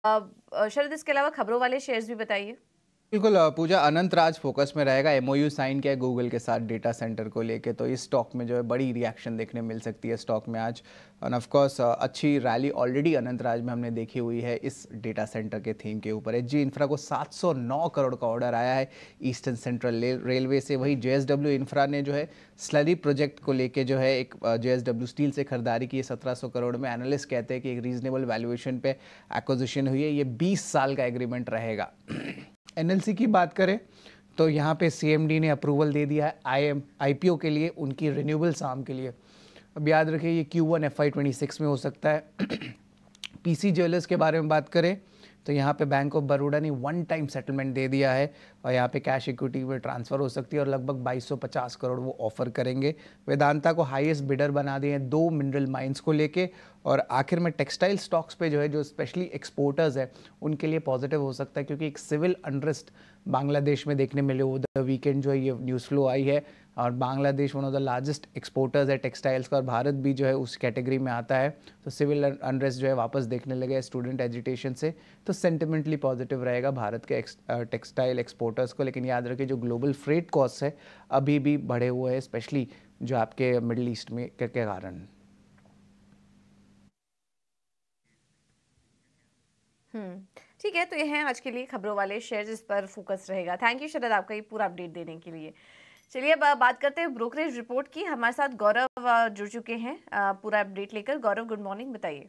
शरद, इसके अलावा खबरों वाले शेयर्स भी बताइए। बिल्कुल पूजा, अनंत राज फोकस में रहेगा। एमओयू साइन किया है गूगल के साथ डेटा सेंटर को लेके, तो इस स्टॉक में जो है बड़ी रिएक्शन देखने मिल सकती है स्टॉक में आज। और ऑफ कोर्स अच्छी रैली ऑलरेडी अनंत राज में हमने देखी हुई है इस डेटा सेंटर के थीम के ऊपर। एचजी इंफ्रा को 709 करोड़ का ऑर्डर आया है ईस्टर्न सेंट्रल रेलवे से। वही जेएसडब्ल्यू इंफ्रा ने जो है स्लरी प्रोजेक्ट को लेके जो है एक जेएसडब्ल्यू स्टील से खरीदारी की है 1700 करोड़ में। एनालिस्ट कहते हैं कि एक रीजनेबल वैल्यूएशन पे एक्विजिशन हुई है। ये 20 साल का एग्रीमेंट रहेगा। एनएलसी की बात करें तो यहाँ पे सीएमडी ने अप्रूवल दे दिया है आईपीओ के लिए, उनकी रिन्यूएबल्स आर्म के लिए। अब याद रखिए ये Q1 FY26 में हो सकता है। पीसी ज्वेलर्स के बारे में बात करें तो यहाँ पे बैंक ऑफ बड़ौदा ने वन टाइम सेटलमेंट दे दिया है और यहाँ पे कैश इक्विटी में ट्रांसफ़र हो सकती है और लगभग 2250 करोड़ वो ऑफर करेंगे। वेदांता को हाईएस्ट बिडर बना दिए हैं 2 मिनरल माइंस को लेके। और आखिर में टेक्सटाइल स्टॉक्स पे जो है, जो स्पेशली एक्सपोर्टर्स है उनके लिए पॉजिटिव हो सकता है, क्योंकि एक सिविल अनरेस्ट बांग्लादेश में देखने मिले ओवर द वीकेंड जो है ये न्यूज़ फ्लो आई है। और Bangladesh one of the largest exporters है टेक्सटाइल्स का, और भारत भी जो है उस कैटेगरी में आता है। तो सिविल अनरेस्ट जो है वापस देखने लगे स्टूडेंट एजिटेशन से, तो सेंटिमेंटली पॉजिटिव रहेगा भारत के टेक्सटाइल एक्सपोर्टर्स को। लेकिन याद रखिए जो ग्लोबल फ्रेट कॉस्ट है अभी भी बढ़े हुए हैं, स्पेशली जो आपके मिडल ईस्ट में के कारण। ठीक है, तो ये हैं आज के लिए खबरों वाले शेयर्स, इस पर फोकस रहेगा। थैंक यू शरद, आपका ये पूरा अपडेट देने के लिए। चलिए अब बात करते हैं ब्रोकरेज रिपोर्ट की। हमारे साथ गौरव जुड़ चुके हैं पूरा अपडेट लेकर। गौरव, गुड मॉर्निंग, बताइए।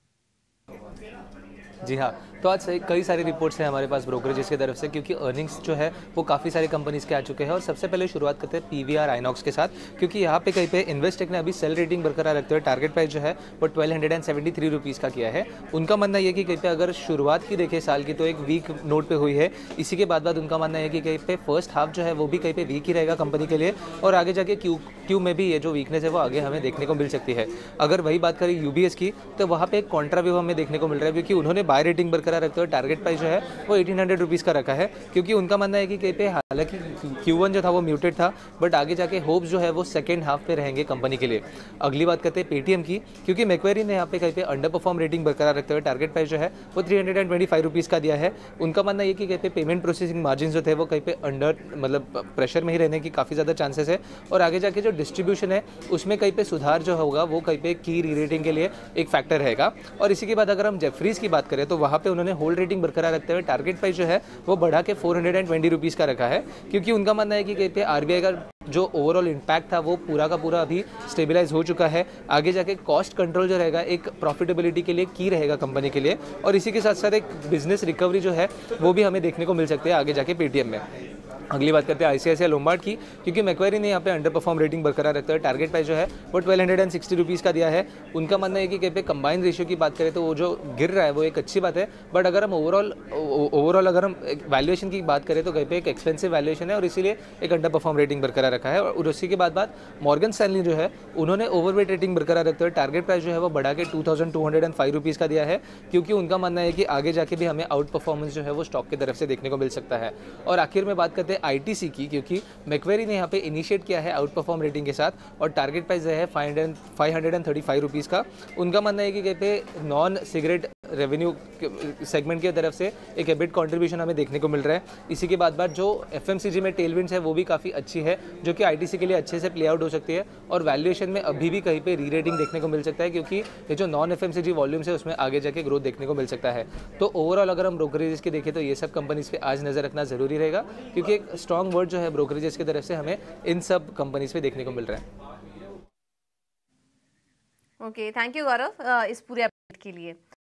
जी हाँ, तो आज कई सारी रिपोर्ट्स हैं हमारे पास ब्रोकरेजेस की तरफ से, क्योंकि अर्निंग्स जो है वो काफ़ी सारी कंपनीज के आ चुके हैं। और सबसे पहले शुरुआत करते हैं पीवीआर आइनॉक्स के साथ, क्योंकि यहाँ पे कहीं पे इन्वेस्टेक ने अभी सेल रेटिंग बरकरार रखते हुए टारगेट प्राइस जो है वो 1273 रुपीज़ का किया है। उनका मानना ये कि कहीं पे अगर शुरुआत की देखें साल की तो एक वीक नोट पे हुई है। इसी के बाद उनका मानना है कि कहीं पे फर्स्ट हाफ जो है वो भी कहीं पे वीक ही रहेगा कंपनी के लिए, और आगे जाके क्यू में भी ये जो वीकनेस है वो आगे हमें देखने को मिल सकती है। अगर वही बात करें यूबीएस की, तो वहाँ पे एक कॉन्ट्रा व्यू हमें देखने को मिल रहा है, क्योंकि उन्होंने बाय रेटिंग बरकरार रखते हुए टारगेट प्राइस जो है वो 1800 रुपीज़ का रखा है। क्योंकि उनका मानना है कि कहीं पे हालांकि Q1 जो था वो म्यूटेड था, बट आगे जाके होप्स जो है वो सेकेंड हाफ पे रहेंगे कंपनी के लिए। अगली बात करते हैं पेटीएम की, क्योंकि मैक्वेरी ने यहाँ पे कहीं पे अंडर परफॉर्म रेटिंग बरकरार रखते हुए टारगेट प्राइस जो है वो 325 रुपीज़ का दिया है। उनका मानना है कि कहीं पे पेमेंट प्रोसेसिंग मार्जिन जो थे वो कहीं पे अंडर मतलब प्रेशर में ही रहने की काफ़ी ज़्यादा चांसेस है। और आगे जाके जो डिस्ट्रीब्यूशन है उसमें कहीं पे सुधार जो होगा वो कहीं पे की री रेटिंग के लिए एक फैक्टर रहेगा। और इसी के बाद अगर हम जेफरीज की बात करें तो वहाँ पे उन्होंने होल्ड रेटिंग बरकरार रखते हुए टारगेट प्राइस जो है वो बढ़ा के 420 रुपीज़ का रखा है, क्योंकि उनका मानना है कि कहीं पे आरबीआई का जो ओवरऑल इम्पैक्ट था वो पूरा का पूरा अभी स्टेबलाइज हो चुका है। आगे जाके कॉस्ट कंट्रोल जो रहेगा एक प्रॉफिटेबिलिटी के लिए की रहेगा कंपनी के लिए, और इसी के साथ साथ एक बिजनेस रिकवरी जो है वो भी हमें देखने को मिल सकती है आगे जाके पेटीएम में। अगली बात करते हैं आईसीआईसीआई लोम्बार्ड की, क्योंकि मैक्वेरी ने यहाँ पे अंडर परफॉर्म रेटिंग बरकरार रखते हुए टारगेट प्राइस जो है वो 1260 रुपीज़ का दिया है। उनका मानना है कि कहीं पे कंबाइन रेशियो की बात करें तो वो जो गिर रहा है वो एक अच्छी बात है, बट अगर हम ओवरऑल अगर हम वैल्यूएशन की बात करें तो कहीं पे एक एक्सपेंसिव वैल्यूएशन है और इसीलिए एक अंडर परफॉर्म रेटिंग बरकरार रखा है। और उसी के बाद मॉर्गन स्टैनली जो है उन्होंने ओवरवेट रेटिंग बरकरार रखते हुए टारगेट प्राइस जो है वो बढ़ा के 2205 रुपीज़ का दिया है, क्योंकि उनका मानना है कि आगे जाके भी हमें आउट परफॉर्मेंस जो है वो स्टॉक की तरफ से देखने को मिल सकता है। और आखिर में बात करते हैं आईटीसी की, क्योंकि मैक्वेरी ने यहाँ पे इनिशिएट किया है आउट परफॉर्म रेटिंग के साथ और टारगेट प्राइस है 535 रुपीज़ का। उनका मानना है कि कहीं पे नॉन सिगरेट रेवेन्यू सेगमेंट की तरफ से एक एबिट कंट्रीब्यूशन हमें देखने को मिल रहा है। इसी के बाद जो एफएमसीजी में टेलविंड्स है वो भी काफ़ी अच्छी है, जो कि आईटीसी के लिए अच्छे से प्ले आउट हो सकती है। और वैल्यूएशन में अभी भी कहीं पे री रेटिंग देखने को मिल सकता है, क्योंकि ये जो नॉन एफएमसीजी वॉल्यूम्स है उसमें आगे जाके ग्रोथ देखने को मिल सकता है। तो ओवरऑल अगर हम ब्रोकरेजेस की देखें तो ये सब कंपनीज पे आज नज़र रखना जरूरी रहेगा, क्योंकि एक स्ट्रॉन्ग वर्ड जो है ब्रोकरेजेस की तरफ से हमें इन सब कंपनीज पे देखने को मिल रहा है। ओके, थैंक यू गौरव इस पूरे अपडेट के लिए।